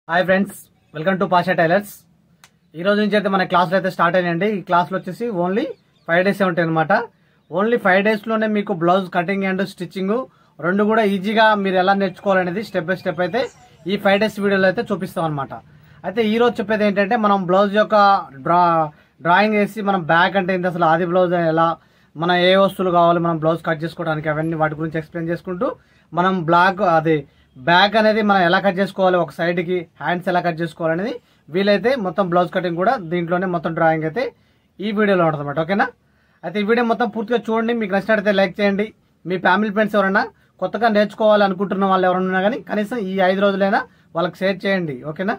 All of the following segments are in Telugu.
Hi friends, welcome to Pasha tailors. ఈ రోజు నుంచి అయితే మన క్లాసులు అయితే స్టార్ట్ అయ్యాయండి. ఈ క్లాసులు వచ్చేసి ఓన్లీ 5 డేస్ ఉంటాయి అనమాట. ఓన్లీ 5 డేస్ లోనే మీకు బ్లౌజ్ కటింగ్ అండ్ స్టిచ్చింగ్ రెండు కూడా ఈజీగా మీరు ఎలా నేర్చుకోవాలనేది స్టెప్ బై స్టెప్ అయితే ఈ 5 డేస్ వీడియోలో అయితే చూపిస్తాం అనమాట. అయితే ఈ రోజు చెప్పేది ఏంటంటే, మనం బ్లౌజ్ యొక్క డ్రాయింగ్ వేసి మనం బ్యాక్ అంటే ఏంటి, అసలు ఆది బ్లౌజ్ ఎలా, మన ఏ వస్తువులు కావాలి మనం బ్లౌజ్ కట్ చేసుకోవడానికి, అవన్నీ వాటి గురించి ఎక్స్ప్లెయిన్ చేసుకుంటూ మనం బ్యాక్ అనేది మనం ఎలా కట్ చేసుకోవాలి, ఒక సైడ్ కి హ్యాండ్స్ ఎలా కట్ చేసుకోవాలనేది వీలైతే మొత్తం బ్లౌజ్ కటింగ్ కూడా దీంట్లోనే మొత్తం డ్రాయింగ్ అయితే ఈ వీడియోలో ఉంటుంది అనమాట. ఓకేనా? అయితే ఈ వీడియో మొత్తం పూర్తిగా చూడండి. మీకు నచ్చినట్లయితే లైక్ చేయండి. మీ ఫ్యామిలీ ఫ్రెండ్స్ ఎవరైనా కొత్తగా నేర్చుకోవాలి అనుకుంటున్న వాళ్ళు ఎవరైనా కానీ కనీసం ఈ 5 రోజులైనా వాళ్ళకి షేర్ చేయండి. ఓకేనా?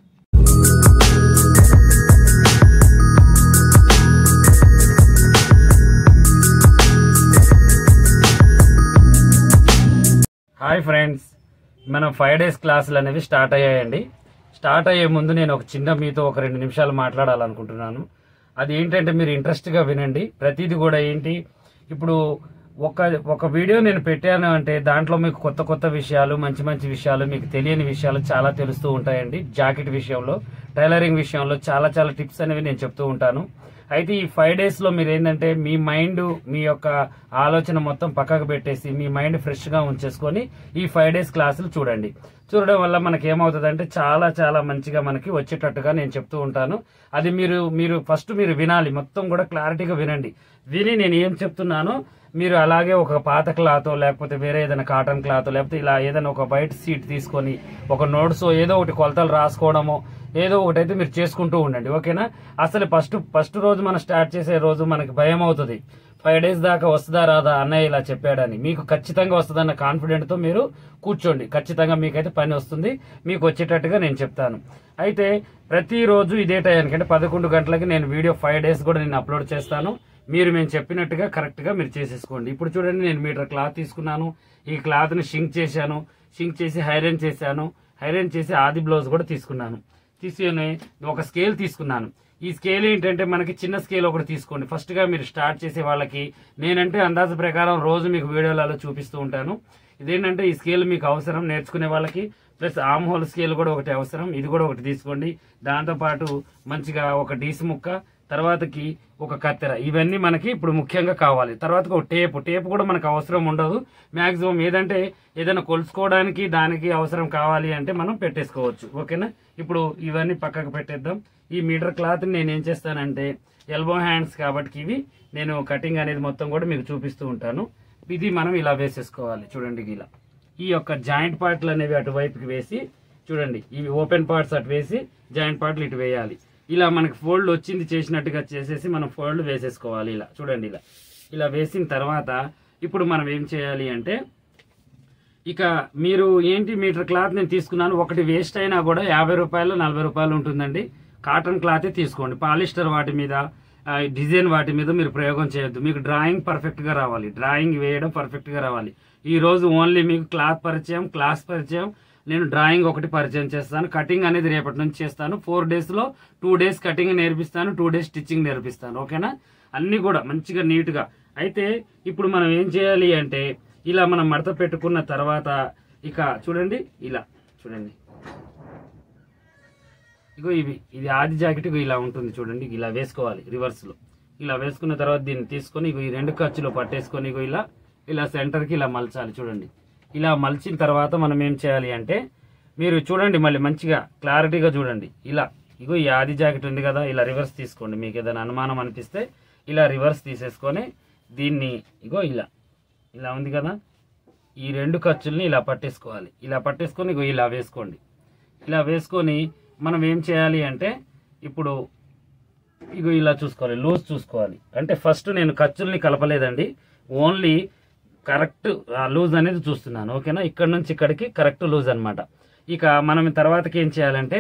హాయ్ ఫ్రెండ్స్, మనం 5 డేస్ క్లాసులు అనేవి స్టార్ట్ అయ్యాయండి. స్టార్ట్ అయ్యే ముందు నేను మీతో ఒక 2 నిమిషాలు మాట్లాడాలనుకుంటున్నాను. అది ఏంటంటే, మీరు ఇంట్రెస్ట్గా వినండి. ప్రతిదీ కూడా ఏంటి, ఇప్పుడు ఒక వీడియో నేను పెట్టాను అంటే దాంట్లో మీకు కొత్త కొత్త విషయాలు, మంచి మంచి విషయాలు, మీకు తెలియని విషయాలు చాలా తెలుస్తూ ఉంటాయండి. జాకెట్ విషయంలో, టైలరింగ్ విషయంలో చాలా చాలా టిప్స్ అనేవి నేను చెప్తూ ఉంటాను. అయితే ఈ 5 డేస్ లో మీరు ఏంటంటే, మీ మైండ్, మీ యొక్క ఆలోచన మొత్తం పక్కకు పెట్టేసి మీ మైండ్ ఫ్రెష్ గా ఉంచేసుకొని ఈ 5 డేస్ క్లాసులు చూడండి. చూడడం వల్ల మనకి ఏమవుతుందంటే, చాలా చాలా మంచిగా మనకి వచ్చేటట్టుగా నేను చెప్తూ ఉంటాను. అది మీరు ఫస్ట్ వినాలి, మొత్తం కూడా క్లారిటీగా వినండి. విని నేను ఏం చెప్తున్నానో మీరు అలాగే ఒక పాత క్లాత్, లేకపోతే వేరే ఏదైనా కాటన్ క్లాత్, లేకపోతే ఇలా ఏదైనా ఒక వైట్ షీట్ తీసుకొని ఒక నోట్స్ ఏదో ఒకటి కొలతలు రాసుకోవడమో ఏదో ఒకటి అయితే మీరు చేసుకుంటూ ఉండండి. ఓకేనా? అసలు ఫస్ట్ రోజు మనం స్టార్ట్ చేసే రోజు మనకి భయం అవుతుంది. 5 డేస్ దాకా వస్తుందా రాదా, అన్నయ్య ఇలా చెప్పాడని. మీకు ఖచ్చితంగా వస్తుందన్న కాన్ఫిడెంట్ తో మీరు కూర్చోండి. ఖచ్చితంగా మీకైతే పని వస్తుంది, మీకు వచ్చేటట్టుగా నేను చెప్తాను. అయితే ప్రతిరోజు ఇదే టైంకి అంటే 11 గంటలకి నేను వీడియో 5 డేస్ కూడా నేను అప్లోడ్ చేస్తాను. మేము చెప్పినట్టుగా కరెక్ట్ గా మీరు చేసేసుకోండి. ఇప్పుడు చూడండి, నేను మీటర్ క్లాత్ తీసుకున్నాను. ఈ క్లాత్ ని షింక్ చేశాను, షింక్ చేసి ఐరన్ చేశాను. ఐరన్ చేసి ఆది బ్లౌజ్ కూడా తీసుకున్నాను. తీసుకుని ఒక స్కేల్ తీసుకున్నాను. ఈ స్కేల్ ఏంటంటే, మనకి చిన్న స్కేల్ ఒకటి తీసుకోండి. ఫస్ట్ గా మీరు స్టార్ట్ చేసే వాళ్ళకి నేనంటే అందాజ ప్రకారం రోజు మీకు వీడియోలలో చూపిస్తూ ఉంటాను. ఇదేంటంటే, ఈ స్కేల్ మీకు అవసరం నేర్చుకునే వాళ్ళకి. ప్లస్ ఆమ్ హోల్ స్కేల్ కూడా ఒకటి అవసరం, ఇది కూడా ఒకటి తీసుకోండి. దాంతో పాటు మంచిగా ఒక డీస్ ముక్క, తర్వాతకి ఒక కత్తెర, ఇవన్నీ మనకి ఇప్పుడు ముఖ్యంగా కావాలి. తర్వాత ఒక టేప్ కూడా మనకు అవసరం ఉండదు మాక్సిమం. ఏదైనా కొలుసుకోవడానికి దానికి అవసరం కావాలి అంటే మనం పెట్టేసుకోవచ్చు. ఓకేనా? ఇప్పుడు ఇవన్నీ పక్కకు పెట్టేద్దాం. ఈ మీటర్ క్లాత్ నేను ఏం చేస్తానంటే, ఎల్బో హ్యాండ్స్ కాబట్టి ఇవి నేను కటింగ్ అనేది మొత్తం కూడా మీకు చూపిస్తూ ఉంటాను. ఇది మనం ఇలా వేసేసుకోవాలి. చూడండి, ఇలా ఈ యొక్క జాయింట్ పార్ట్లు అనేవి అటువైపుకి వేసి, చూడండి ఇవి ఓపెన్ పార్ట్స్ అటు వేసి జాయింట్ పార్ట్లు ఇటు వేయాలి. ఇలా మనకి ఫోల్డ్ వచ్చింది చేసినట్టుగా చేసేసి మనం ఫోల్డ్ వేసేసుకోవాలి. ఇలా చూడండి, ఇలా వేసిన తర్వాత ఇప్పుడు మనం ఏం చేయాలి అంటే, ఇక మీరు మీటర్ క్లాత్ నేను తీసుకున్నాను. ఒకటి వేస్ట్ అయినా కూడా 50 రూపాయలు 40 రూపాయలు ఉంటుందండి. కాటన్ క్లాతే తీసుకోండి. పాలిస్టర్ వాటి మీద, డిజైన్ వాటి మీద మీరు ప్రయోగం చేయొద్దు. మీకు డ్రాయింగ్ పర్ఫెక్ట్ గా రావాలి, డ్రాయింగ్ వేయడం పర్ఫెక్ట్ గా రావాలి. ఈ రోజు ఓన్లీ మీకు క్లాత్ పరిచయం, క్లాస్ పరిచయం, నేను డ్రాయింగ్ ఒకటి పరిచయం చేస్తాను. కటింగ్ అనేది రేపటి నుంచి చేస్తాను. 4 డేస్ లో 2 డేస్ కటింగ్ నేర్పిస్తాను, 2 డేస్ స్టిచ్చింగ్ నేర్పిస్తాను. ఓకేనా? అన్ని కూడా మంచిగా నీట్ గా. అయితే ఇప్పుడు మనం ఏం చేయాలి అంటే, ఇలా మనం మడత పెట్టుకున్న తర్వాత ఇక చూడండి, ఇలా చూడండి, ఇగో ఇది ఆది జాకెట్ ఇలా ఉంటుంది. చూడండి, ఇలా వేసుకోవాలి రివర్స్ లో. ఇలా వేసుకున్న తర్వాత దీన్ని తీసుకొని ఈ 2 ఖర్చులో పట్టేసుకొని ఇలా సెంటర్ కి ఇలా మలచాలి. చూడండి, ఇలా మలిచిన తర్వాత మనం ఏం చేయాలి అంటే, మీరు చూడండి మళ్ళీ మంచిగా క్లారిటీగా చూడండి. ఈ ఆది జాకెట్ ఉంది కదా, ఇలా రివర్స్ తీసుకోండి. మీకు ఏదైనా అనుమానం అనిపిస్తే ఇలా రివర్స్ తీసేసుకొని దీన్ని ఇలా ఉంది కదా, ఈ 2 ఖర్చుల్ని ఇలా పట్టేసుకోవాలి. ఇలా పట్టేసుకొని ఇలా వేసుకోండి. ఇలా వేసుకొని మనం ఏం చేయాలి అంటే, ఇప్పుడు ఇలా చూసుకోవాలి, లూజ్ చూసుకోవాలి. అంటే ఫస్ట్ నేను ఖర్చుల్ని కలపలేదండి, ఓన్లీ కరెక్ట్ లూజ్ అనేది చూస్తున్నాను. ఓకేనా? ఇక్కడ నుంచి ఇక్కడికి కరెక్ట్ లూజ్ అనమాట. ఇక మనం తర్వాతకి ఏం చేయాలంటే,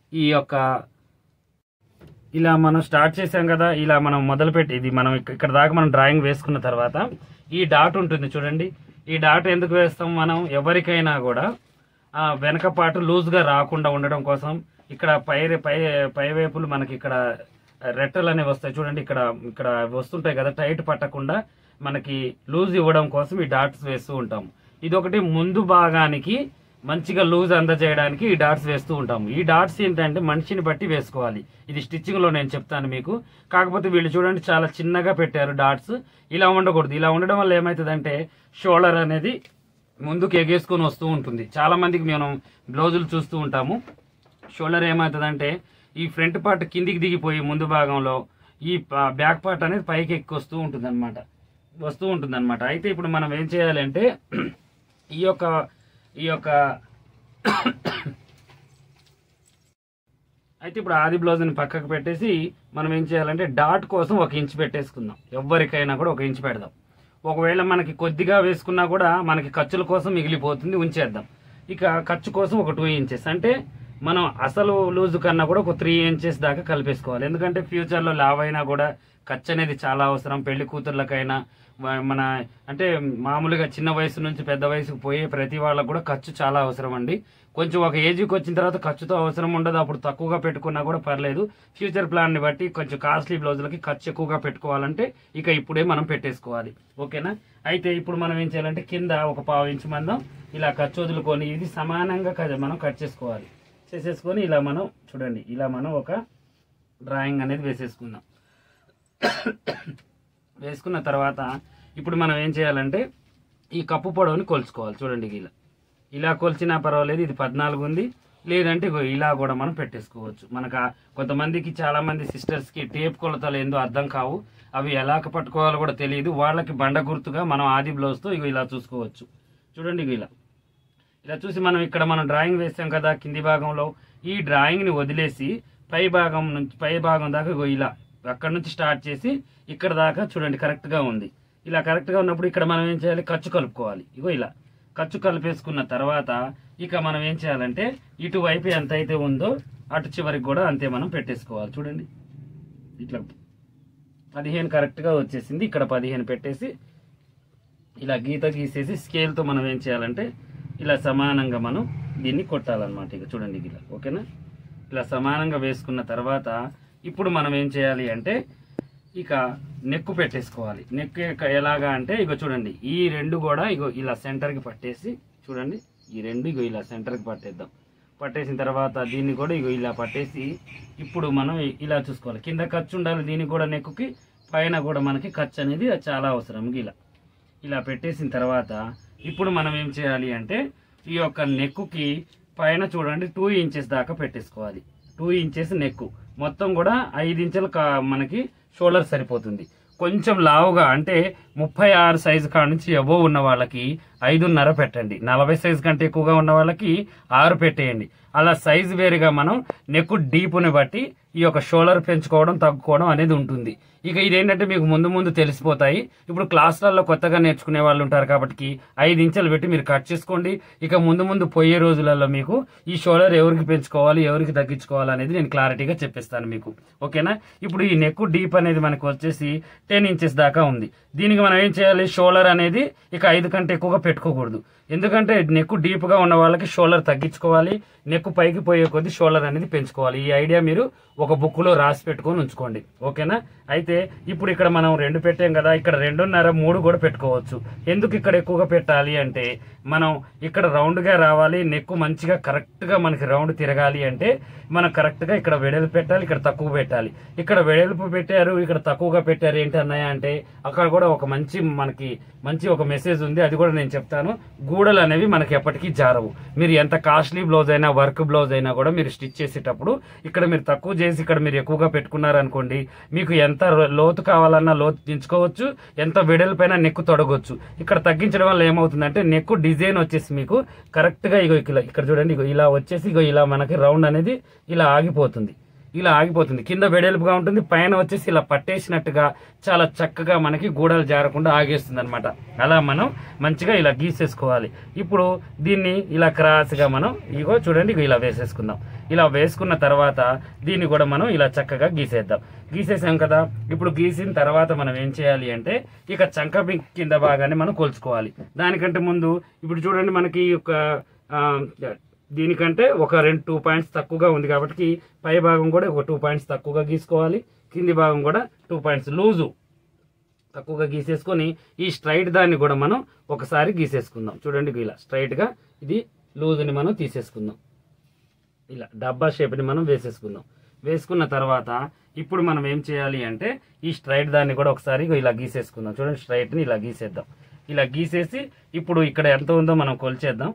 ఇలా మనం స్టార్ట్ చేసాం కదా, ఇలా మనం మొదలుపెట్టి ఇది మనం ఇక్కడ దాకా మనం డ్రాయింగ్ వేసుకున్న తర్వాత ఈ డాట్ ఉంటుంది చూడండి. ఈ డాట్ ఎందుకు వేస్తాం మనం, ఎవరికైనా కూడా వెనక పాటు లూజ్ గా రాకుండా ఉండడం కోసం. ఇక్కడ పై వైపులు మనకి ఇక్కడ రెట్టలు అనేవి వస్తాయి చూడండి, ఇక్కడ వస్తుంటాయి కదా, టైట్ పట్టకుండా మనకి లూజ్ ఇవ్వడం కోసం ఈ డాట్స్ వేస్తూ ఉంటాము. ఇది ఒకటి ముందు భాగానికి మంచిగా లూజ్ అందజేయడానికి ఈ డాట్స్ వేస్తూ ఉంటాము. ఈ డాట్స్ ఏంటంటే మనిషిని బట్టి వేసుకోవాలి. ఇది స్టిచ్చింగ్ లో నేను చెప్తాను మీకు. కాకపోతే వీళ్ళు చూడండి చాలా చిన్నగా పెట్టారు డాట్స్. ఇలా ఉండకూడదు. ఇలా ఉండడం వల్ల ఏమవుతుందంటే షోల్డర్ అనేది ముందుకు ఎగేసుకొని వస్తూ ఉంటుంది. చాలా మందికి మనం బ్లౌజులు చూస్తూ ఉంటాము. షోల్డర్ ఏమవుతుందంటే ఈ ఫ్రంట్ పార్ట్ కిందికి దిగిపోయి ముందు భాగంలో ఈ బ్యాక్ పార్ట్ అనేది పైకి ఎక్కి వస్తూ ఉంటుంది అనమాట. అయితే ఇప్పుడు మనం ఏం చేయాలంటే ఈ యొక్క అయితే ఇప్పుడు ఆది బ్లౌజ్ని పక్కకు పెట్టేసి మనం ఏం చేయాలంటే డాట్ కోసం 1 ఇంచ్ పెట్టేసుకుందాం. ఎవరికైనా కూడా 1 ఇంచ్ పెడదాం. ఒకవేళ మనకి కొద్దిగా వేసుకున్నా కూడా మనకి ఖర్చుల కోసం మిగిలిపోతుంది, ఉంచేద్దాం. ఇక ఖర్చు కోసం ఒక 2 ఇంచెస్, అంటే మనం అసలు లూజు కన్నా కూడా ఒక 3 ఇంచెస్ దాకా కలిపేసుకోవాలి. ఎందుకంటే ఫ్యూచర్లో లావ్ అయినా కూడా ఖర్చు అనేది చాలా అవసరం. పెళ్లి కూతుర్లకైనా మన అంటే మామూలుగా చిన్న వయసు నుంచి పెద్ద వయసుకు పోయే ప్రతి వాళ్ళకు కూడా ఖర్చు చాలా అవసరం అండి. కొంచెం ఒక ఏజ్కి వచ్చిన తర్వాత ఖర్చుతో అవసరం ఉండదు. అప్పుడు తక్కువగా పెట్టుకున్నా కూడా పర్లేదు. ఫ్యూచర్ ప్లాన్ని బట్టి కొంచెం కాస్ట్లీ బ్లౌజులకి ఖర్చు ఎక్కువగా పెట్టుకోవాలంటే ఇక ఇప్పుడే మనం పెట్టేసుకోవాలి. ఓకేనా? అయితే ఇప్పుడు మనం ఏం చేయాలంటే కింద ఒక 1/2 ఇంచు మందం ఇలా ఖర్చు వదులుకొని ఇది సమానంగా మనం కట్ చేసుకోవాలి. చేసేసుకొని ఇలా మనం చూడండి, ఇలా మనం ఒక డ్రాయింగ్ అనేది వేసేసుకుందాం. వేసుకున్న తర్వాత ఇప్పుడు మనం ఏం చేయాలంటే ఈ కప్పు పొడవుని కొలుచుకోవాలి. చూడండి, ఇలా కొలిచినా పర్వాలేదు. ఇది 14 ఉంది, లేదంటే ఇలా కూడా మనం పెట్టేసుకోవచ్చు. మనకు కొంతమందికి చాలా మంది సిస్టర్స్కి టేప్ కొలతలు ఏందో అర్థం కావు, అవి ఎలా పట్టుకోవాలో కూడా తెలియదు. వాళ్ళకి బండ గుర్తుగా మనం ఆది బ్లౌజ్తో ఇలా చూసుకోవచ్చు. చూడండి, ఇలా చూసి మనం డ్రాయింగ్ వేసాం కదా కింది భాగంలో, ఈ డ్రాయింగ్ని వదిలేసి పై భాగం దాకా ఇలా అక్కడ నుంచి స్టార్ట్ చేసి ఇక్కడ దాకా చూడండి కరెక్ట్గా ఉంది. ఇలా కరెక్ట్గా ఉన్నప్పుడు ఇక్కడ మనం ఏం చేయాలి, ఖర్చు కలుపుకోవాలి. ఇలా ఖర్చు కలిపేసుకున్న తర్వాత ఇక మనం ఏం చేయాలంటే ఇటువైపు ఎంత అయితే ఉందో అటు చివరికి కూడా అంతే మనం పెట్టేసుకోవాలి. చూడండి, ఇట్లా 15 కరెక్ట్గా వచ్చేసింది. ఇక్కడ 15 పెట్టేసి ఇలా గీసేసి స్కేల్తో మనం ఏం చేయాలంటే ఇలా సమానంగా మనం దీన్ని కొట్టాలన్నమాట. ఇక చూడండి, ఇలా ఓకేనా? ఇలా సమానంగా వేసుకున్న తర్వాత ఇప్పుడు మనం ఏం చేయాలి అంటే ఇక నెక్కు పెట్టేసుకోవాలి. నెక్కు ఎలాగా అంటే చూడండి, ఈ 2 కూడా ఇలా సెంటర్కి పట్టేసి చూడండి, ఈ 2 ఇలా సెంటర్కి పట్టేద్దాం. పట్టేసిన తర్వాత దీన్ని కూడా ఇలా పట్టేసి ఇప్పుడు మనం ఇలా చూసుకోవాలి. కింద ఖర్చు ఉండాలి దీనికి కూడా, నెక్కుకి పైన కూడా మనకి ఖర్చు అనేది చాలా అవసరం. ఇలా పెట్టేసిన తర్వాత ఇప్పుడు మనం ఏం చేయాలి అంటే ఈ యొక్క నెక్కుకి పైన చూడండి 2 ఇంచెస్ దాకా పెట్టేసుకోవాలి. 2 ఇంచెస్ నెక్కు, మొత్తం కూడా 5 ఇంచులు మనకి షోల్డర్ సరిపోతుంది. కొంచెం లావుగా అంటే 36 సైజు కాడ నుంచి అబోవ్ ఉన్న వాళ్ళకి 5.5 పెట్టండి. 40 సైజు కంటే ఎక్కువగా ఉన్న వాళ్ళకి 6 పెట్టేయండి. అలా సైజు వేరుగా మనం నెక్ డీప్ని బట్టి ఈ యొక్క షోల్డర్ పెంచుకోవడం తగ్గుకోవడం అనేది ఉంటుంది. ఇక ఇదేంటంటే మీకు ముందు తెలిసిపోతాయి. ఇప్పుడు క్లాసులలో కొత్తగా నేర్చుకునే వాళ్ళు ఉంటారు కాబట్టి 5 ఇంచులు పెట్టి మీరు కట్ చేసుకోండి. ఇక ముందు పోయే రోజులలో మీకు ఈ షోల్డర్ ఎవరికి పెంచుకోవాలి ఎవరికి తగ్గించుకోవాలి అనేది నేను క్లారిటీగా చెప్పిస్తాను మీకు. ఓకేనా? ఇప్పుడు ఈ నెక్ డీప్ అనేది మనకు వచ్చేసి 10 ఇంచెస్ దాకా ఉంది. దీనికి మనం ఏం చేయాలి, షోల్డర్ అనేది ఇక 5 కంటే ఎక్కువగా పెట్టుకోకూడదు. ఎందుకంటే నెక్ డీప్ గా ఉన్న వాళ్ళకి షోల్డర్ తగ్గించుకోవాలి, నెక్ పైకి పోయే కొద్ది షోల్డర్ అనేది పెంచుకోవాలి. ఈ ఐడియా మీరు ఒక బుక్ లో రాసి పెట్టుకొని ఉంచుకోండి. ఓకేనా? అయితే ఇప్పుడు ఇక్కడ మనం 2 పెట్టాం కదా, ఇక్కడ 2.5 3 కూడా పెట్టుకోవచ్చు. ఎందుకు ఇక్కడ ఎక్కువగా పెట్టాలి అంటే మనం ఇక్కడ రౌండ్ గా రావాలి, నెక్ మంచిగా కరెక్ట్ గా మనకి రౌండ్ తిరగాలి అంటే మనం కరెక్ట్ గా ఇక్కడ వెడల్పు పెట్టాలి, ఇక్కడ తక్కువ పెట్టాలి. ఇక్కడ వెడల్పు పెట్టారు, ఇక్కడ తక్కువగా పెట్టారు ఏంటి అన్నయ్య అంటే అక్కడ కూడా ఒక మంచి ఒక మెసేజ్ ఉంది. అది కూడా నేను చెప్తాను. గూడలు అనేవి మనకి ఎప్పటికీ జారవు. మీరు ఎంత కాస్ట్లీ బ్లౌజ్ అయినా వర్క్ బ్లౌజ్ అయినా కూడా మీరు స్టిచ్ చేసేటప్పుడు ఇక్కడ మీరు తక్కువ చేసి ఇక్కడ మీరు ఎక్కువగా పెట్టుకున్నారనుకోండి, మీకు ఎంత లోతు కావాలన్నా లోతు దించుకోవచ్చు, ఎంత వెడల్పైనా నెక్ తొడగొచ్చు. ఇక్కడ తగ్గించడం వల్ల ఏమవుతుందంటే నెక్ డిజైన్ వచ్చేసి మీకు కరెక్ట్ గా ఇక్కడ చూడండి, ఇలా వచ్చేసి ఇలా మనకి రౌండ్ అనేది ఇలా ఆగిపోతుంది. కింద వెడల్పుగా ఉంటుంది, పైన వచ్చేసి ఇలా పట్టేసినట్టుగా చాలా చక్కగా మనకి గూడలు జారకుండా ఆగేస్తుంది అనమాట. అలా మనం మంచిగా ఇలా గీసేసుకోవాలి. ఇప్పుడు దీన్ని ఇలా క్రాస్ గా మనం చూడండి ఇలా వేసేసుకుందాం. ఇలా వేసుకున్న తర్వాత దీన్ని కూడా మనం ఇలా చక్కగా గీసేసాం కదా. ఇప్పుడు గీసిన తర్వాత మనం ఏం చేయాలి అంటే ఇక చంక కింద భాగాన్ని మనం కొలుచుకోవాలి. దానికంటే ముందు ఇప్పుడు చూడండి మనకి దీనికంటే ఒక 2 పాయింట్స్ తక్కువగా ఉంది కాబట్టి పై భాగం కూడా ఒక 2 పాయింట్స్ తక్కువగా గీసుకోవాలి, కింది భాగం కూడా 2 పాయింట్స్ లూజు తక్కువగా గీసేసుకొని ఈ స్ట్రైట్ దాన్ని కూడా మనం ఒకసారి గీసేసుకుందాం. చూడండి ఇలా స్ట్రైట్ గా ఇది లూజ్ని మనం తీసేసుకుందాం. ఇలా డబ్బా షేప్ని మనం వేసేసుకుందాం. వేసుకున్న తర్వాత ఇప్పుడు మనం ఏం చేయాలి అంటే ఈ స్ట్రైట్ దాన్ని కూడా ఒకసారి ఇలా గీసేసుకుందాం. చూడండి, స్ట్రైట్ని ఇలా గీసేద్దాం. ఇలా గీసేసి ఇప్పుడు ఇక్కడ ఎంత ఉందో మనం కొలిచేద్దాం.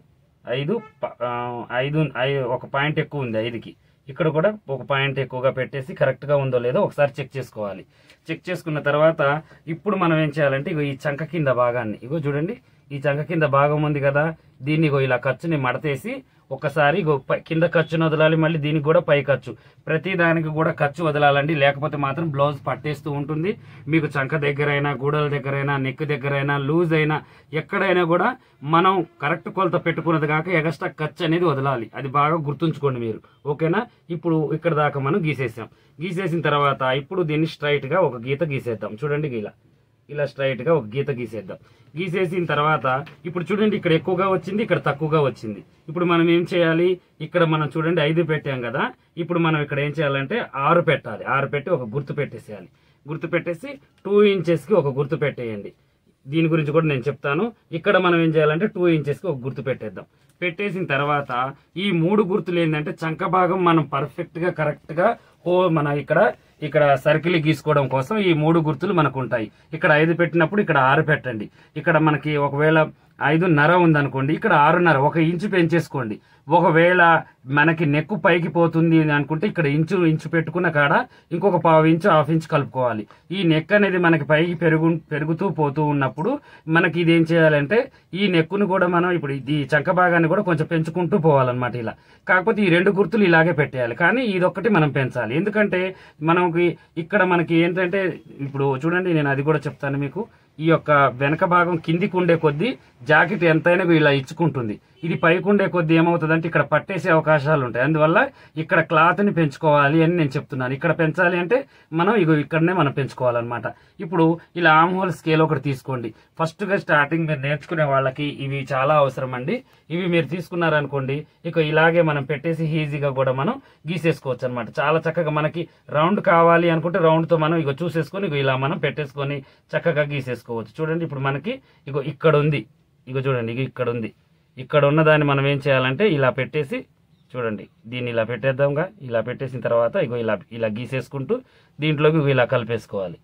5 ఒక పాయింట్ ఎక్కువ ఉంది 5కి. ఇక్కడ కూడా ఒక పాయింట్ ఎక్కువగా పెట్టేసి కరెక్ట్గా ఉందో లేదో ఒకసారి చెక్ చేసుకోవాలి. చెక్ చేసుకున్న తర్వాత ఇప్పుడు మనం ఏం చేయాలంటే ఇగో ఈ చంక కింద భాగాన్ని, ఇగో చూడండి, ఈ చంక కింద భాగం ఉంది కదా, దీన్ని ఇగో ఇలా ఖర్చుని మడతేసి ఒకసారి కింద ఖర్చును వదలాలి, మళ్ళీ దీనికి కూడా పై ఖర్చు, ప్రతి దానికి కూడా ఖర్చు వదలాలండి. లేకపోతే మాత్రం బ్లౌజ్ పట్టేస్తూ ఉంటుంది. మీకు చంక దగ్గరైనా, గూడల దగ్గరైనా, నెక్ దగ్గరైనా, లూజ్ అయినా, ఎక్కడైనా కూడా మనం కరెక్ట్ కొలత పెట్టుకున్నది కాక ఎగస్ట్రా ఖర్చు అనేది వదలాలి. అది బాగా గుర్తుంచుకోండి మీరు, ఓకేనా. ఇప్పుడు ఇక్కడ దాకా మనం గీసేసాం. గీసేసిన తర్వాత ఇప్పుడు దీన్ని స్ట్రైట్ గా ఒక గీత గీసేద్దాం. చూడండి, ఇలా స్ట్రైట్ గా ఒక గీత గీసేద్దాం. గీసేసిన తర్వాత ఇప్పుడు చూడండి, ఇక్కడ ఎక్కువగా వచ్చింది, ఇక్కడ తక్కువగా వచ్చింది. ఇప్పుడు మనం ఏం చేయాలి, ఇక్కడ మనం చూడండి 5 పెట్టాం కదా, ఇప్పుడు మనం ఇక్కడ ఏం చేయాలంటే 6 పెట్టాలి. 6 పెట్టి ఒక గుర్తు పెట్టేసేయాలి. గుర్తు పెట్టేసి 2 ఇంచెస్కి ఒక గుర్తు పెట్టేయండి. దీని గురించి కూడా నేను చెప్తాను. ఇక్కడ మనం ఏం చేయాలంటే 2 ఇంచెస్కి ఒక గుర్తు పెట్టేద్దాం. పెట్టేసిన తర్వాత ఈ 3 గుర్తులు ఏంటంటే చంక భాగం మనం పర్ఫెక్ట్ గా కరెక్ట్ గా మన ఇక్కడ సర్కిల్ గీసుకోవడం కోసం ఈ 3 గుర్తులు మనకు ఉంటాయి. ఇక్కడ 5 పెట్టినప్పుడు ఇక్కడ 6 పెట్టండి. ఇక్కడ మనకి ఒకవేళ 5.5 ఉందనుకోండి, ఇక్కడ 6.5, 1 ఇంచు పెంచేసుకోండి. ఒకవేళ మనకి నెక్కు పైకి పోతుంది అనుకుంటే ఇక్కడ ఇంచు పెట్టుకున్న కాడ ఇంకొక 1/2 ఇంచు 1/2 ఇంచు కలుపుకోవాలి. ఈ నెక్ అనేది మనకి పైకి పెరుగుతూ పోతూ ఉన్నప్పుడు మనకి ఇది ఏం చేయాలంటే ఈ నెక్కును కూడా మనం ఇప్పుడు ఈ చంక భాగాన్ని కూడా కొంచెం పెంచుకుంటూ పోవాలన్నమాట. ఇలా కాకపోతే ఈ 2 గుర్తులు ఇలాగే పెట్టేయాలి, కానీ ఇదొక్కటి మనం పెంచాలి. ఎందుకంటే మనకి ఇక్కడ మనకి ఏంటంటే ఇప్పుడు చూడండి, నేను అది కూడా చెప్తాను మీకు. ఈ యొక్క వెనక భాగం కిందికి ఉండే కొద్దీ జాకెట్ ఎంతైనా ఇలా ఇచ్చుకుంటుంది. ఇది పైకి ఉండే కొద్దీ ఏమవుతుందంటే ఇక్కడ పట్టేసే అవకాశాలు ఉంటాయి. అందువల్ల ఇక్కడ క్లాత్ ని పెంచుకోవాలి అని నేను చెప్తున్నాను. ఇక్కడ పెంచాలి అంటే మనం ఇక్కడనే మనం పెంచుకోవాలన్నమాట. ఇప్పుడు ఇలా ఆర్మ్ హోల్ స్కేల్ ఒకటి తీసుకోండి. ఫస్ట్ గా స్టార్టింగ్ మీరు నేర్చుకునే వాళ్ళకి ఇవి చాలా అవసరం అండి. ఇవి మీరు తీసుకున్నారనుకోండి, ఇక ఇలాగే మనం పెట్టేసి ఈజీగా కూడా మనం గీసేసుకోవచ్చు అనమాట. చాలా చక్కగా మనకి రౌండ్ కావాలి అనుకుంటే రౌండ్ తో మనం చూసేసుకొని ఇలా మనం పెట్టేసుకొని చక్కగా గీసేసుకోవచ్చు. చూడండి, ఇప్పుడు మనకి ఇక్కడ ఉంది, చూడండి, ఇక్కడ ఉంది. ఇక్కడ ఉన్న దాన్ని మనం ఏం చేయాలంటే ఇలా పెట్టేసి చూడండి, దీన్ని ఇలా పెట్టేద్దాంగా. ఇలా పెట్టేసిన తర్వాత ఇలా గీసేసుకుంటూ దీంట్లోకి ఇలా కలిపేసుకోవాలి.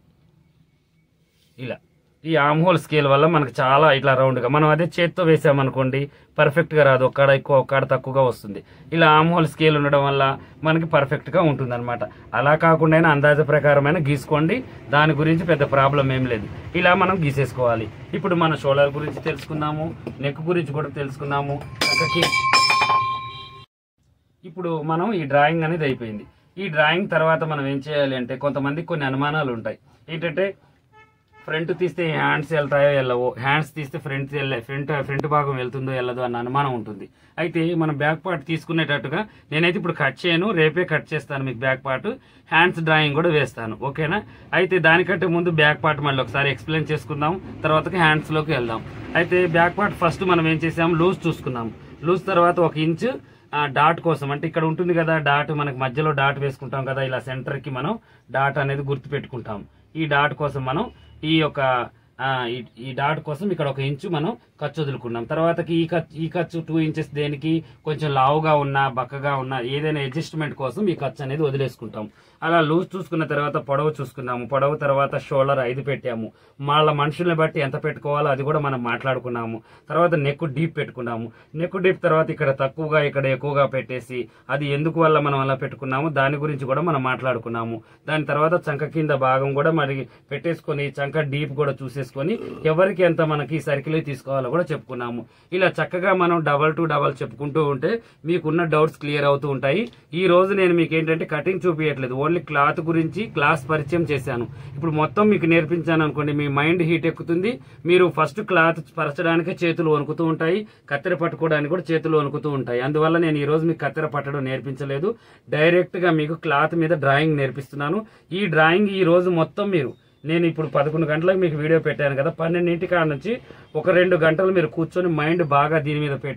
ఇలా ఈ ఆర్మ్ హోల్ స్కేల్ వల్ల మనకు చాలా ఇట్లా రౌండ్గా, మనం అదే చేత్తో వేసామనుకోండి పర్ఫెక్ట్గా రాదు, ఒక్కడ ఎక్కువ ఒక్కడ తక్కువగా వస్తుంది. ఇలా ఆర్మ్ హోల్ స్కేల్ ఉండడం వల్ల మనకి పర్ఫెక్ట్గా ఉంటుంది అనమాట. అలా కాకుండా అందాజ ప్రకారమైన గీసుకోండి, దాని గురించి పెద్ద ప్రాబ్లం ఏం లేదు. ఇలా మనం గీసేసుకోవాలి. ఇప్పుడు మన షోల్డర్ గురించి తెలుసుకుందాము, నెక్ గురించి కూడా తెలుసుకుందాము. ఇప్పుడు మనం ఈ డ్రాయింగ్ అనేది అయిపోయింది. ఈ డ్రాయింగ్ తర్వాత మనం ఏం చేయాలి అంటే కొంతమందికి కొన్ని అనుమానాలు ఉంటాయి. ఏంటంటే ఫ్రంట్ తీస్తే హ్యాండ్స్ వెళ్తాయో వెళ్ళవో, హ్యాండ్స్ తీస్తే ఫ్రంట్ భాగం వెళ్తుందో వెళ్ళదో అన్న అనుమానం ఉంటుంది. అయితే మనం బ్యాక్ పార్ట్ తీసుకునేటట్టుగా నేనైతే ఇప్పుడు కట్ చేయను, రేపే కట్ చేస్తాను మీకు బ్యాక్ పార్ట్. హ్యాండ్స్ డ్రాయింగ్ కూడా వేస్తాను, ఓకేనా. అయితే దానికంటే ముందు బ్యాక్ పార్ట్ మళ్ళీ ఒకసారి ఎక్స్ప్లెయిన్ చేసుకుందాం, తర్వాత హ్యాండ్స్ లోకి వెళ్దాం. అయితే బ్యాక్ పార్ట్ ఫస్ట్ మనం ఏం చేసాము, లూజ్ చూసుకున్నాం. లూజ్ తర్వాత 1 ఇంచు డాట్ కోసం, అంటే ఇక్కడ ఉంటుంది కదా డాట్, మనకి మధ్యలో డాట్ వేసుకుంటాం కదా, ఇలా సెంటర్ కి మనం డాట్ అనేది గుర్తు పెట్టుకుంటాం. ఈ డాట్ కోసం మనం ఈ డాట్ కోసం ఇక్కడ 1 ఇంచు మనం ఖర్చు వదులుకున్నాం. తర్వాతకి ఈ ఖర్చు 2 ఇంచెస్ దేనికి, కొంచెం లావుగా ఉన్నా బక్కగా ఉన్నా ఏదైనా అడ్జస్ట్మెంట్ కోసం ఈ ఖర్చు అనేది వదిలేసుకుంటాం. అలా లూజ్ చూసుకున్న తర్వాత పొడవు చూసుకున్నాము. పొడవు తర్వాత షోల్డర్ 5 పెట్టాము. మళ్ళీ మనుషుల్ని బట్టి ఎంత పెట్టుకోవాలో అది కూడా మనం మాట్లాడుకున్నాము. తర్వాత నెక్ డీప్ పెట్టుకున్నాము. నెక్ డీప్ తర్వాత ఇక్కడ తక్కువగా ఇక్కడ ఎక్కువగా పెట్టేసి అది ఎందుకు వల్ల మనం అలా పెట్టుకున్నాము దాని గురించి కూడా మనం మాట్లాడుకున్నాము. దాని తర్వాత చంక కింద భాగం కూడా మరి పెట్టేసుకొని చంక డీప్ కూడా చూసేసుకొని ఎవరికి ఎంత మనకి సర్కిల్ తీసుకోవాలో కూడా చెప్పుకున్నాము. ఇలా చక్కగా మనం డబల్ టు డబల్ చెప్పుకుంటూ ఉంటే మీకున్న డౌట్స్ క్లియర్ అవుతూ ఉంటాయి. ఈ రోజు నేను మీకు ఏంటంటే కటింగ్ చూపించట్లేదు, ఓన్లీ క్లాత్ గురించి క్లాస్ పరిచయం చేశాను. ఇప్పుడు మొత్తం మీకు నేర్పించాను అనుకోండి, మీ మైండ్ హీట్ ఎక్కుతుంది. మీరు ఫస్ట్ క్లాత్ పరచడానికే చేతులు వణుకుతూ ఉంటాయి, కత్తెర పట్టుకోవడానికి కూడా చేతులు వణుకుతూ ఉంటాయి. అందువల్ల నేను ఈ రోజు మీకు కత్తెర పట్టడం నేర్పించలేదు, డైరెక్ట్ గా మీకు క్లాత్ మీద డ్రాయింగ్ నేర్పిస్తున్నాను. ఈ డ్రాయింగ్ ఈ రోజు మొత్తం నేను ఇప్పుడు 11 గంటలకు మీకు వీడియో పెట్టాను కదా, 12 కాడ నుంచి 1-2 గంటలు మీరు కూర్చొని మైండ్ బాగా దీని మీద పెట్టి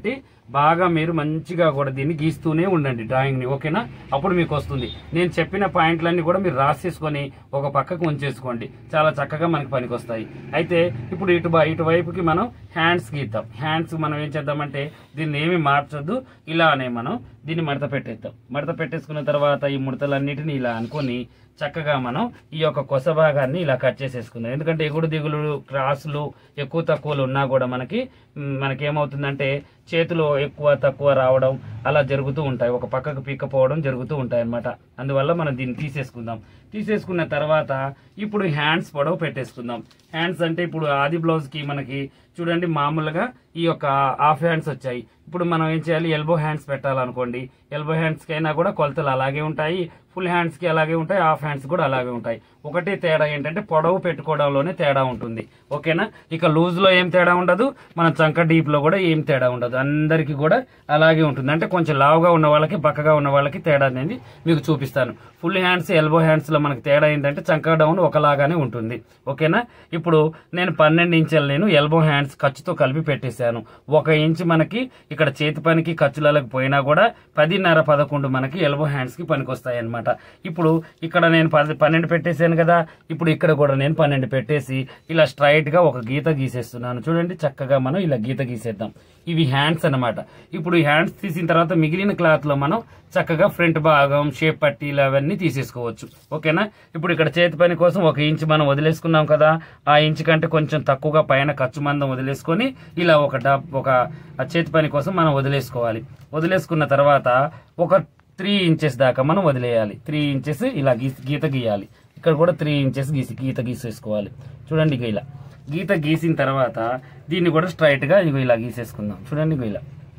బాగా మీరు మంచిగా కూడా దీన్ని గీస్తూనే ఉండండి డ్రాయింగ్ని, ఓకేనా? అప్పుడు మీకు వస్తుంది. నేను చెప్పిన పాయింట్లన్నీ కూడా మీరు రాసేసుకొని ఒక పక్కకు ఉంచేసుకోండి, చాలా చక్కగా మనకి పనికి వస్తాయి. అయితే ఇప్పుడు ఇటువైపుకి మనం హ్యాండ్స్ గీద్దాం. హ్యాండ్స్ మనం ఏం చేద్దామంటే దీన్ని ఏమి మార్చొద్దు, ఇలానే మనం దీన్ని మడత పెట్టేద్దాం. మడత పెట్టేసుకున్న తర్వాత ఈ ముడతలన్నిటిని ఇలా అనుకొని చక్కగా మనం ఈ యొక్క కొస భాగాన్ని ఇలా కట్ చేసేసుకుందాం. ఎందుకంటే ఎగుడు దిగులు క్రాసులు ఎక్కువ తక్కువలు ఉన్నా కూడా మనకేమవుతుందంటే చేతిలో ఎక్కువ తక్కువ రావడం అలా జరుగుతూ ఉంటాయి, ఒక పక్కకు పీక్కపోవడం జరుగుతూ ఉంటాయి అన్నమాట. అందువల్ల మనం దీన్ని తీసేసుకుందాం. తీసేసుకున్న తర్వాత ఇప్పుడు హ్యాండ్స్ పొడవు పెట్టేసుకుందాం. హ్యాండ్స్ అంటే ఇప్పుడు ఆది బ్లౌజ్కి మనకి చూడండి మామూలుగా ఈ యొక్క హాఫ్ హ్యాండ్స్ వచ్చాయి. ఇప్పుడు మనం ఏం చేయాలి, ఎల్బో హ్యాండ్స్ పెట్టాలనుకోండి, ఎల్బో హ్యాండ్స్కి అయినా కూడా కొలతలు అలాగే ఉంటాయి, ఫుల్ హ్యాండ్స్కి అలాగే ఉంటాయి, హాఫ్ హ్యాండ్స్ కూడా అలాగే ఉంటాయి. ఒకటే తేడా ఏంటంటే పొడవు పెట్టుకోవడంలోనే తేడా ఉంటుంది, ఓకేనా? ఇక లూజ్లో ఏం తేడా ఉండదు, మన చంక డీప్లో కూడా ఏం తేడా ఉండదు, అందరికీ కూడా అలాగే ఉంటుంది. అంటే కొంచెం లావుగా ఉన్న వాళ్ళకి బక్కగా ఉన్న వాళ్ళకి తేడా అనేది మీకు చూపిస్తాను. ఫుల్ హ్యాండ్స్ ఎల్బో హ్యాండ్స్లో మనకి తేడా ఏంటంటే చంక డౌన్ ఒకలాగానే ఉంటుంది, ఓకేనా? ఇప్పుడు నేను 12 ఇంచులు నేను ఎల్బో హ్యాండ్స్ ఖర్చుతో కలిపి పెట్టేశాను. 1 ఇంచు మనకి ఇక్కడ చేతి పనికి ఖర్చులకు పోయినా కూడా 10.5-11 మనకి ఎల్బో హ్యాండ్స్ కి పనికి వస్తాయి అనమాట. ఇప్పుడు ఇక్కడ నేను 12 పెట్టేశాను కదా, ఇప్పుడు ఇక్కడ కూడా నేను 12 పెట్టేసి ఇలా స్ట్రైట్ గా ఒక గీత గీసేస్తున్నాను. చూడండి చక్కగా మనం ఇలా గీత గీసేద్దాం. ఇవి హ్యాండ్స్ అన్నమాట. ఇప్పుడు ఈ హ్యాండ్స్ తీసిన తర్వాత మిగిలిన క్లాత్ లో మనం చక్కగా ఫ్రంట్ భాగం షేప్ పట్టీలు అవన్నీ తీసేసుకోవచ్చు, ఓకేనా? ఇప్పుడు ఇక్కడ చేతి పని కోసం 1 ఇంచు మనం వదిలేసుకున్నాం కదా, ఆ ఇంచు కంటే కొంచెం తక్కువగా పైన ఖర్చు మందం వదిలేసుకొని ఇలా ఒక చేతి పని కోసం మనం వదిలేసుకోవాలి. వదిలేసుకున్న తర్వాత ఒక 3 ఇంచెస్ దాకా మనం వదిలేయాలి. 3 ఇంచెస్ ఇలా గీత గీయాలి. ఇక్కడ కూడా 3 ఇంచెస్ గీత గీసేసుకోవాలి. చూడండి ఇలా గీత గీసిన తర్వాత దీన్ని కూడా స్ట్రైట్ గా ఇలా గీసేసుకుందాం. చూడండి ఇలా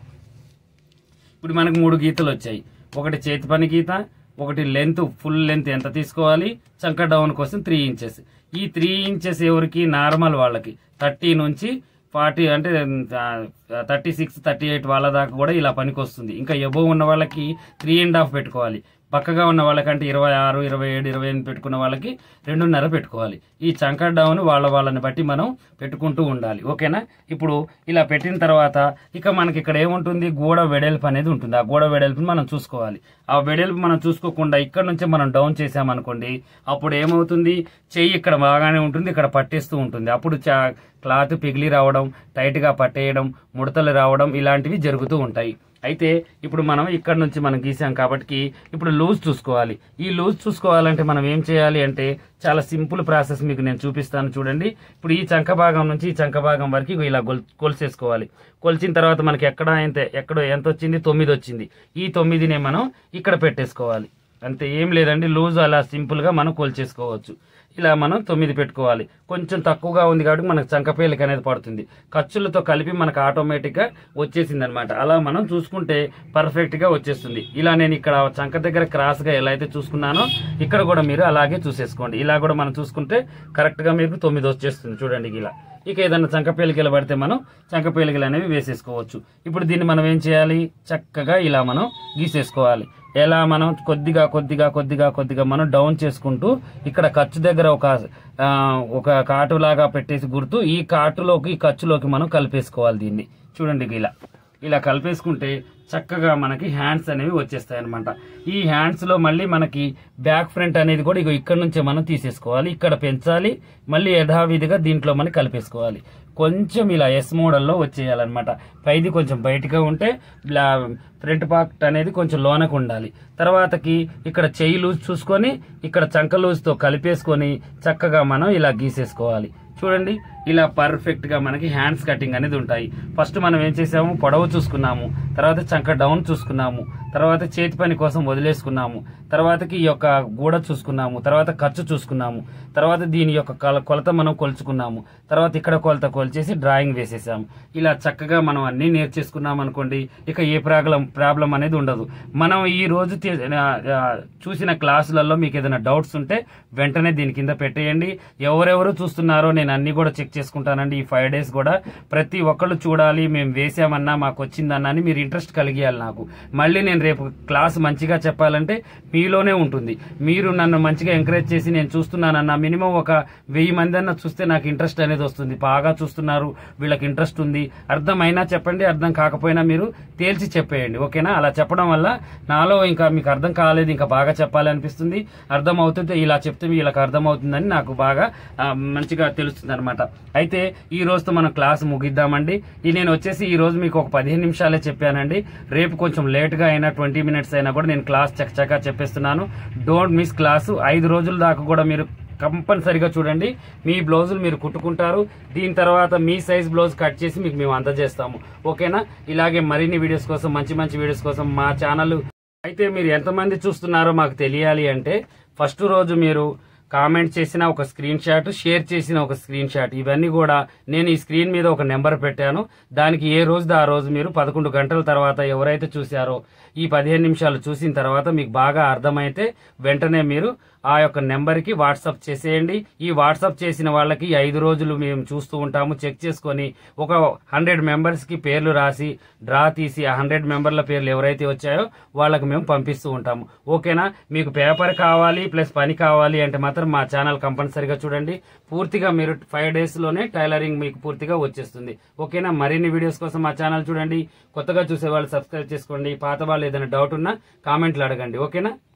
ఇప్పుడు మనకు 3 గీతలు వచ్చాయి. ఒకటి చేతి పని గీత, ఒకటి లెంత్ ఫుల్ లెంత్ ఎంత తీసుకోవాలి, చంక డౌన్ కోసం 3 ఇంచెస్. ఈ 3 ఇంచెస్ ఎవరికి, నార్మల్ వాళ్ళకి 30 నుంచి 40 అంటే 36, 38 వాళ్ళ దాకా కూడా ఇలా పనికి వస్తుంది. ఇంకా ఎబోవ్ ఉన్న వాళ్ళకి 3.5 పెట్టుకోవాలి. పక్కగా ఉన్న వాళ్ళకంటే 26, 27, 28 పెట్టుకున్న వాళ్ళకి 2.5 పెట్టుకోవాలి. ఈ చంక డౌన్ వాళ్ళని బట్టి మనం పెట్టుకుంటూ ఉండాలి, ఓకేనా? ఇప్పుడు ఇలా పెట్టిన తర్వాత ఇక మనకి ఇక్కడ ఏముంటుంది, గోడ వెడల్పు అనేది ఉంటుంది. ఆ గోడ వెడల్పుని మనం చూసుకోవాలి. ఆ వెడల్పు మనం చూసుకోకుండా ఇక్కడ నుంచి మనం డౌన్ చేసామనుకోండి, అప్పుడు ఏమవుతుంది, చెయ్యి ఇక్కడ బాగానే ఉంటుంది, ఇక్కడ పట్టేస్తూ ఉంటుంది. అప్పుడు క్లాత్ పిగిలి రావడం, టైట్ గా పట్టేయడం, ముడతలు రావడం ఇలాంటివి జరుగుతూ ఉంటాయి. అయితే ఇప్పుడు మనం ఇక్కడ నుంచి మనం గీసాం కాబట్టి ఇప్పుడు లూజ్ చూసుకోవాలి. ఈ లూజ్ చూసుకోవాలంటే మనం ఏం చేయాలి అంటే చాలా సింపుల్ ప్రాసెస్ మీకు నేను చూపిస్తాను. చూడండి ఇప్పుడు ఈ చంక భాగం నుంచి ఈ చంక భాగం వరకు ఇలా కొలిసేసుకోవాలి. కొలిచిన తర్వాత మనకి ఎక్కడో ఎంత వచ్చింది, 9 వచ్చింది. ఈ 9నే మనం ఇక్కడ పెట్టేసుకోవాలి. అంతే, ఏం లేదండి. లూజ్ అలా సింపుల్ గా మనం కొలిచేసుకోవచ్చు. ఇలా మనం 9 పెట్టుకోవాలి. కొంచెం తక్కువగా ఉంది కాబట్టి మనకు చంకపేలిక అనేది పడుతుంది. ఖర్చులతో కలిపి మనకు ఆటోమేటిక్ గా వచ్చేసింది అనమాట. అలా మనం చూసుకుంటే పర్ఫెక్ట్ గా వచ్చేస్తుంది. ఇలా నేను ఇక్కడ చంక దగ్గర క్రాస్ గా ఎలా అయితే చూసుకున్నానో ఇక్కడ కూడా మీరు అలాగే చూసేసుకోండి. ఇలా కూడా మనం చూసుకుంటే కరెక్ట్ గా మీకు 9 వచ్చేస్తుంది. చూడండి ఇలా. ఇక ఏదైనా చంకపేలికలు పడితే మనం చంకపేలికలు అనేవి వేసేసుకోవచ్చు. ఇప్పుడు దీన్ని మనం ఏం చేయాలి, చక్కగా ఇలా మనం గీసేసుకోవాలి. ఎలా మనం కొద్దిగా మనం డౌన్ చేసుకుంటూ ఇక్కడ ఖర్చు దగ్గర ఒక కాటు లాగా పెట్టేసి గుర్తు ఈ ఖర్చులోకి మనం కలిపేసుకోవాలి దీన్ని. చూడండి ఇలా కలిపేసుకుంటే చక్కగా మనకి హ్యాండ్స్ అనేవి వచ్చేస్తాయి అనమాట. ఈ హ్యాండ్స్ లో మళ్ళీ మనకి బ్యాక్ ఫ్రంట్ అనేది కూడా ఇక్కడ నుంచే మనం తీసేసుకోవాలి. ఇక్కడ పెంచాలి, మళ్ళీ యథావిధిగా దీంట్లో మనం కలిపేసుకోవాలి. కొంచెం ఇలా ఎస్ మోడల్లో వచ్చేయాలన్నమాట. పైది కొంచెం బయటగా ఉంటే ఫ్రంట్ పార్ట్ అనేది కొంచెం లోనకు ఉండాలి. తర్వాతకి ఇక్కడ చెయ్యి లూజ్ చూసుకొని ఇక్కడ చంక లూజ్తో కలిపేసుకొని చక్కగా మనం ఇలా గీసేసుకోవాలి. చూడండి ఇలా పర్ఫెక్ట్ గా మనకి హ్యాండ్స్ కటింగ్ అనేది ఉంటాయి. ఫస్ట్ మనం ఏం చేసాము, పొడవు చూసుకున్నాము, తర్వాత చంక డౌన్ చూసుకున్నాము, తర్వాత చేతి పని కోసం వదిలేసుకున్నాము, తర్వాతకి ఈ యొక్క గూడ చూసుకున్నాము, తర్వాత ఖర్చు చూసుకున్నాము, తర్వాత దీని యొక్క కొలత మనం కొలుచుకున్నాము, తర్వాత ఇక్కడ కొలత కొలిచేసి డ్రాయింగ్ వేసేసాము. ఇలా చక్కగా మనం అన్ని నేర్చేసుకున్నాం అనుకోండి, ఇక ఏ ప్రాబ్లం అనేది ఉండదు. మనం ఈ రోజు చూసిన క్లాసులలో మీకు ఏదైనా డౌట్స్ ఉంటే వెంటనే దీని కింద పెట్టేయండి. ఎవరెవరు చూస్తున్నారో నేను అన్ని కూడా చెక్ చేసుకుంటానండి. ఈ 5 days కూడా ప్రతి ఒక్కళ్ళు చూడాలి, మేము వేసామన్నా మాకు వచ్చిందన్నా అని మీరు ఇంట్రెస్ట్ కలిగియాలి నాకు. మళ్ళీ నేను రేపు క్లాస్ మంచిగా చెప్పాలంటే మీలోనే ఉంటుంది. మీరు నన్ను మంచిగా ఎంకరేజ్ చేసి నేను చూస్తున్నానన్న మినిమం ఒక 1000 మంది అన్న చూస్తే నాకు ఇంట్రెస్ట్ అనేది వస్తుంది. బాగా చూస్తున్నారు, వీళ్ళకి ఇంట్రెస్ట్ ఉంది, అర్థమైనా చెప్పండి, అర్థం కాకపోయినా మీరు తేల్చి చెప్పేయండి. ఓకేనా? అలా చెప్పడం వల్ల నాలో ఇంకా మీకు అర్థం కాలేదు, ఇంకా బాగా చెప్పాలి అనిపిస్తుంది. అర్థం అవుతుంటే ఇలా చెప్తే వీళ్ళకి అర్థం అవుతుందని నాకు బాగా మంచిగా తెలుస్తుంది అనమాట. అయితే ఈ రోజుతో మనం క్లాస్ ముగిద్దామండి. నేను వచ్చేసి ఈ రోజు మీకు ఒక 15 నిమిషాలే చెప్పానండి. రేపు కొంచెం లేట్ గా అయినా 20 మినిట్స్ అయినా కూడా నేను క్లాస్ చక్కగా చెప్పేస్తున్నాను. Don't miss class. 5 రోజుల దాకా కూడా మీరు కంపల్సరిగా చూడండి. మీ బ్లౌజులు మీరు కుట్టుకుంటారు. దీని తర్వాత మీ సైజ్ బ్లౌజ్ కట్ చేసి మీకు మేము అందజేస్తాము. ఓకేనా? ఇలాగే మరిన్ని వీడియోస్ కోసం, మంచి మంచి వీడియోస్ కోసం మా ఛానల్ అయితే మీరు ఎంతమంది చూస్తున్నారో మాకు తెలియాలి అంటే ఫస్ట్ రోజు మీరు కామెంట్ చేసిన ఒక స్క్రీన్ షాట్, షేర్ చేసిన ఒక స్క్రీన్ షాట్, ఇవన్నీ కూడా నేను ఈ స్క్రీన్ మీద ఒక నెంబర్ పెట్టాను. దానికి ఏ రోజు ఆ రోజు మీరు 11 గంటల తర్వాత ఎవరైతే చూశారో ఈ 15 నిమిషాలు చూసిన తర్వాత మీకు బాగా అర్థమైతే వెంటనే మీరు ఆ యొక్క నెంబర్కి వాట్సాప్ చేసేయండి. ఈ వాట్సాప్ చేసిన వాళ్ళకి 5 రోజులు మేము చూస్తూ ఉంటాము. చెక్ చేసుకొని ఒక 100 మెంబర్స్కి పేర్లు రాసి డ్రా తీసి ఆ 100 మెంబర్ల పేర్లు ఎవరైతే వచ్చాయో వాళ్ళకి మేము పంపిస్తూ ఉంటాము. ఓకేనా? మీకు పేపర్ కావాలి ప్లస్ పని కావాలి అంటే మాత్రం మా ఛానల్ కంపల్సరీగా చూడండి. పూర్తిగా మీరు 5 days లోనే టైలరింగ్ మీకు పూర్తిగా వచ్చేస్తుంది. ఓకేనా? మరిన్ని వీడియోస్ కోసం మా ఛానల్ చూడండి. కొత్తగా చూసే వాళ్ళు సబ్స్క్రైబ్ చేసుకోండి. పాత వాళ్ళు ఏదైనా డౌట్ ఉన్నా కామెంట్లు అడగండి. ఓకేనా?